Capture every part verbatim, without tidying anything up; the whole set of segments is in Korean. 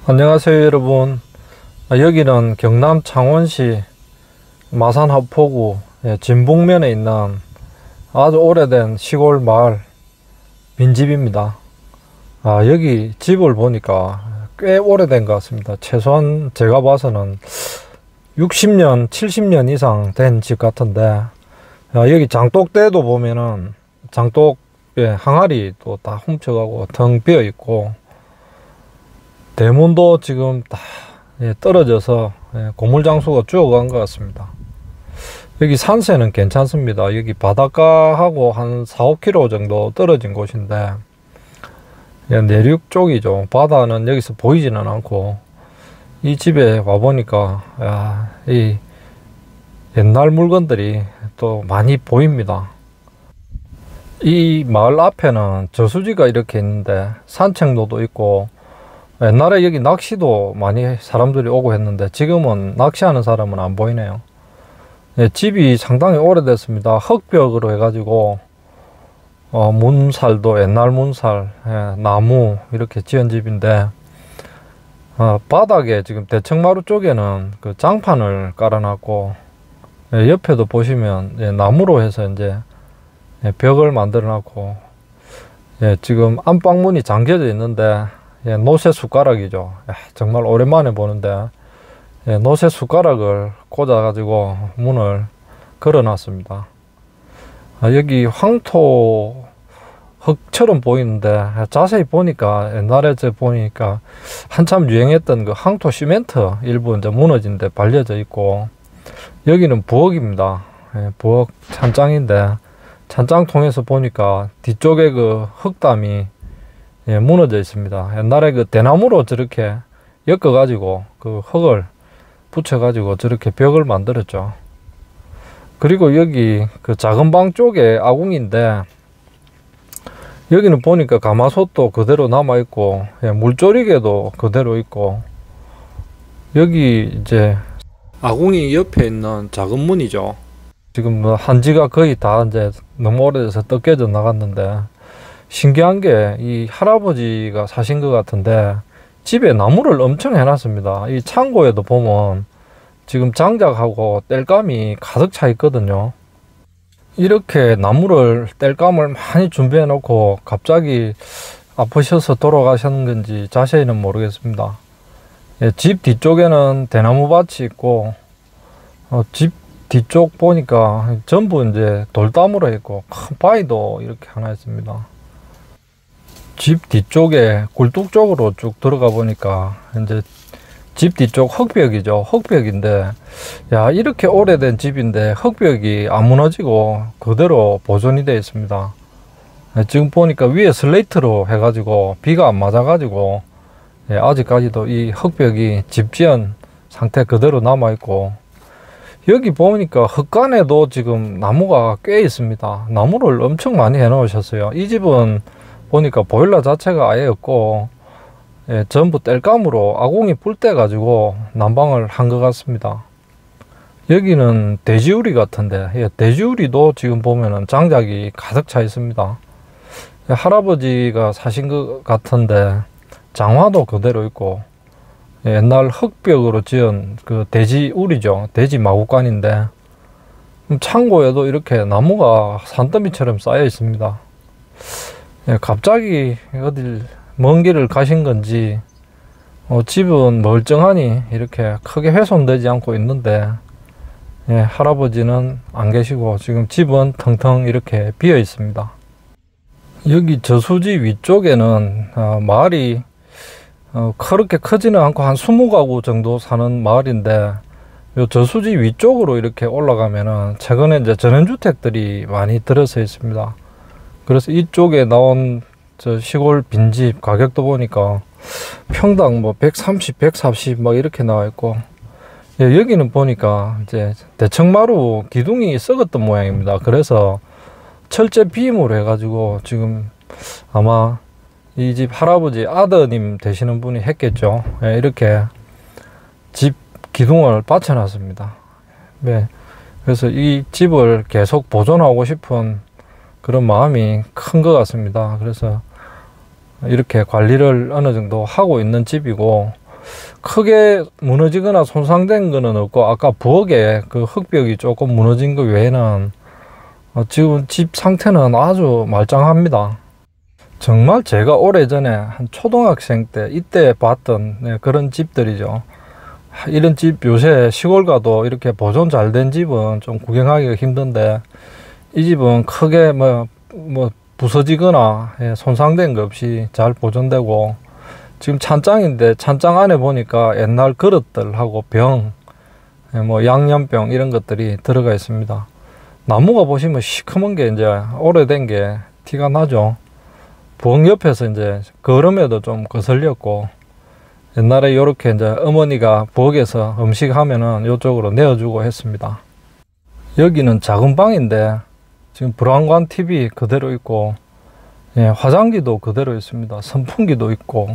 안녕하세요 여러분. 아, 여기는 경남 창원시 마산 하포구 예, 진북면에 있는 아주 오래된 시골 마을 빈집입니다. 아, 여기 집을 보니까 꽤 오래된 것 같습니다. 최소한 제가 봐서는 육십 년 칠십 년 이상 된 집 같은데, 아, 여기 장독대도 보면은 장독 예, 항아리 또 다 훔쳐가고 텅 비어 있고, 대문도 지금 다 예, 떨어져서 예, 고물장수가 죽어간 것 같습니다. 여기 산세는 괜찮습니다. 여기 바닷가하고 한 사, 오 킬로미터 정도 떨어진 곳인데, 예, 내륙 쪽이죠. 바다는 여기서 보이지는 않고, 이 집에 와보니까 야, 이 옛날 물건들이 또 많이 보입니다. 이 마을 앞에는 저수지가 이렇게 있는데 산책로도 있고, 옛날에 여기 낚시도 많이 사람들이 오고 했는데 지금은 낚시하는 사람은 안 보이네요. 예, 집이 상당히 오래됐습니다. 흙벽으로 해가지고 어, 문살도 옛날 문살, 예, 나무 이렇게 지은 집인데, 어, 바닥에 지금 대청마루 쪽에는 그 장판을 깔아놨고, 예, 옆에도 보시면 예, 나무로 해서 이제 예, 벽을 만들어 놨고, 예, 지금 안방문이 잠겨져 있는데 예, 노새 숟가락이죠. 야, 정말 오랜만에 보는데 예, 노새 숟가락을 꽂아 가지고 문을 걸어 놨습니다. 아, 여기 황토 흙처럼 보이는데 자세히 보니까 옛날에 저 보니까 한참 유행했던 그 황토 시멘트 일부 이제 무너진 데 발려져 있고, 여기는 부엌입니다. 예, 부엌 찬장인데 찬장통에서 보니까 뒤쪽에 그 흙담이 예, 무너져 있습니다. 옛날에 그 대나무로 저렇게 엮어 가지고 그 흙을 붙여 가지고 저렇게 벽을 만들었죠. 그리고 여기 그 작은 방 쪽에 아궁인데, 여기는 보니까 가마솥도 그대로 남아 있고, 예, 물조리개도 그대로 있고, 여기 이제 아궁이 옆에 있는 작은 문이죠. 지금 뭐 한지가 거의 다 이제 너무 오래돼서 뜯겨져 나갔는데, 신기한 게 이 할아버지가 사신 것 같은데 집에 나무를 엄청 해놨습니다. 이 창고에도 보면 지금 장작하고 땔감이 가득 차 있거든요. 이렇게 나무를 땔감을 많이 준비해 놓고 갑자기 아프셔서 돌아가셨는 건지 자세히는 모르겠습니다. 예, 집 뒤쪽에는 대나무 밭이 있고, 어, 집 뒤쪽 보니까 전부 이제 돌담으로 있고 큰 바위도 이렇게 하나 있습니다. 집 뒤쪽에 굴뚝 쪽으로 쭉 들어가 보니까 이제 집 뒤쪽 흙벽이죠. 흙벽인데, 야, 이렇게 오래된 집인데 흙벽이 안 무너지고 그대로 보존이 되어 있습니다. 지금 보니까 위에 슬레이트로 해가지고 비가 안 맞아가지고 예, 아직까지도 이 흙벽이 집 지은 상태 그대로 남아 있고, 여기 보니까 흙간에도 지금 나무가 꽤 있습니다. 나무를 엄청 많이 해 놓으셨어요. 이 집은 보니까 보일러 자체가 아예 없고, 예, 전부 땔감으로 아궁이 뿔 떼 가지고 난방을 한 것 같습니다. 여기는 돼지우리 같은데, 예, 돼지우리도 지금 보면은 장작이 가득 차 있습니다. 예, 할아버지가 사신 것 같은데 장화도 그대로 있고, 예, 옛날 흙벽으로 지은 그 돼지우리죠. 돼지 마구간인데, 창고에도 이렇게 나무가 산더미처럼 쌓여 있습니다. 예, 갑자기 어딜 먼 길을 가신 건지 어, 집은 멀쩡하니 이렇게 크게 훼손되지 않고 있는데, 예, 할아버지는 안 계시고 지금 집은 텅텅 이렇게 비어 있습니다. 여기 저수지 위쪽에는 어, 마을이 어, 그렇게 크지는 않고 한 이십 가구 정도 사는 마을인데, 요 저수지 위쪽으로 이렇게 올라가면은 최근에 이제 전원주택들이 많이 들어서 있습니다. 그래서 이쪽에 나온 저 시골 빈집 가격도 보니까 평당 뭐 백삼십, 백사십 막 이렇게 나와 있고, 예, 여기는 보니까 이제 대청마루 기둥이 썩었던 모양입니다. 그래서 철제 비임으로 해가지고 지금 아마 이 집 할아버지 아드님 되시는 분이 했겠죠. 예, 이렇게 집 기둥을 받쳐놨습니다. 네, 그래서 이 집을 계속 보존하고 싶은 그런 마음이 큰 것 같습니다. 그래서 이렇게 관리를 어느 정도 하고 있는 집이고, 크게 무너지거나 손상된 거는 없고, 아까 부엌에 그 흙벽이 조금 무너진 거 외에는 어, 지금 집 상태는 아주 말짱합니다. 정말 제가 오래전에 한 초등학생 때 이때 봤던 네, 그런 집들이죠. 이런 집 요새 시골 가도 이렇게 보존 잘 된 집은 좀 구경하기가 힘든데, 이 집은 크게 뭐, 뭐 부서지거나 예, 손상된 거 없이 잘 보존되고, 지금 찬장인데 찬장 안에 보니까 옛날 그릇들하고 병, 예, 뭐 양념병 이런 것들이 들어가 있습니다. 나무가 보시면 시커먼 게 이제 오래된 게 티가 나죠. 부엌 옆에서 이제 거름에도 좀 거슬렸고, 옛날에 이렇게 이제 어머니가 부엌에서 음식 하면은 이쪽으로 내어주고 했습니다. 여기는 작은 방인데 지금 브라운관 티비 그대로 있고, 예, 화장기도 그대로 있습니다. 선풍기도 있고,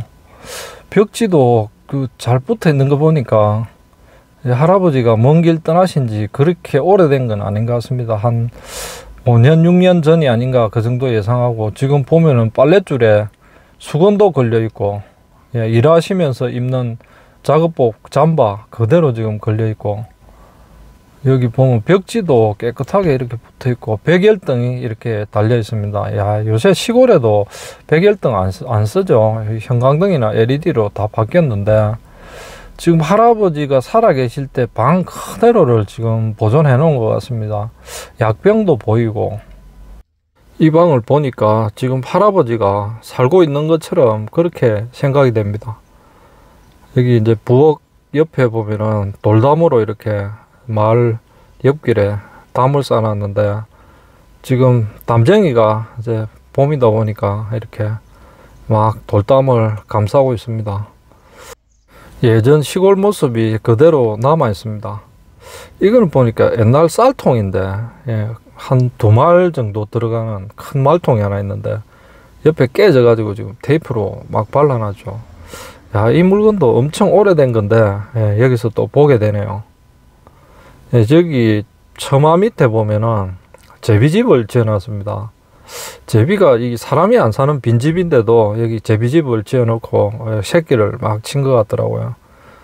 벽지도 그 잘 붙어 있는 거 보니까 할아버지가 먼 길 떠나신 지 그렇게 오래된 건 아닌 것 같습니다. 한 오 년, 육 년 전이 아닌가 그 정도 예상하고, 지금 보면은 빨랫줄에 수건도 걸려 있고, 예, 일하시면서 입는 작업복 잠바 그대로 지금 걸려 있고, 여기 보면 벽지도 깨끗하게 이렇게 붙어 있고, 백열등이 이렇게 달려 있습니다. 야, 요새 시골에도 백열등 안, 쓰, 안 쓰죠. 형광등이나 엘이디로 다 바뀌었는데, 지금 할아버지가 살아계실 때 방 그대로를 지금 보존해 놓은 것 같습니다. 약병도 보이고, 이 방을 보니까 지금 할아버지가 살고 있는 것처럼 그렇게 생각이 됩니다. 여기 이제 부엌 옆에 보면은 돌담으로 이렇게 마을 옆길에 담을 쌓아놨는데, 지금 담쟁이가 이제 봄이다 보니까 이렇게 막 돌담을 감싸고 있습니다. 예전 시골 모습이 그대로 남아 있습니다. 이거는 보니까 옛날 쌀통인데, 예, 한 두 말 정도 들어가는 큰 말통이 하나 있는데 옆에 깨져 가지고 지금 테이프로 막 발라놨죠. 야, 이 물건도 엄청 오래된 건데, 예, 여기서 또 보게 되네요. 예, 저기 처마 밑에 보면은 제비집을 지어 놨습니다. 제비가 이 사람이 안 사는 빈집인데도 여기 제비집을 지어 놓고 새끼를 막 친 것 같더라고요.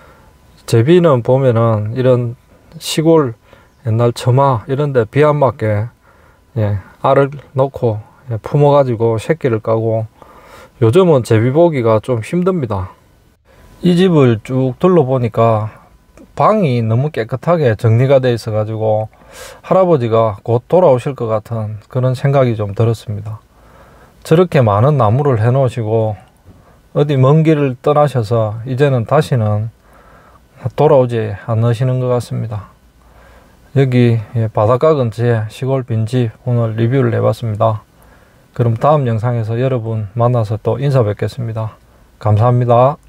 제비는 보면은 이런 시골 옛날 처마 이런데 비 안 맞게, 예, 알을 놓고, 예, 품어 가지고 새끼를 까고, 요즘은 제비 보기가 좀 힘듭니다. 이 집을 쭉 둘러보니까 방이 너무 깨끗하게 정리가 돼 있어 가지고 할아버지가 곧 돌아오실 것 같은 그런 생각이 좀 들었습니다. 저렇게 많은 나무를 해 놓으시고 어디 먼 길을 떠나셔서 이제는 다시는 돌아오지 않으시는 것 같습니다. 여기 바닷가 근처에 시골 빈집 오늘 리뷰를 해봤습니다. 그럼 다음 영상에서 여러분 만나서 또 인사 뵙겠습니다. 감사합니다.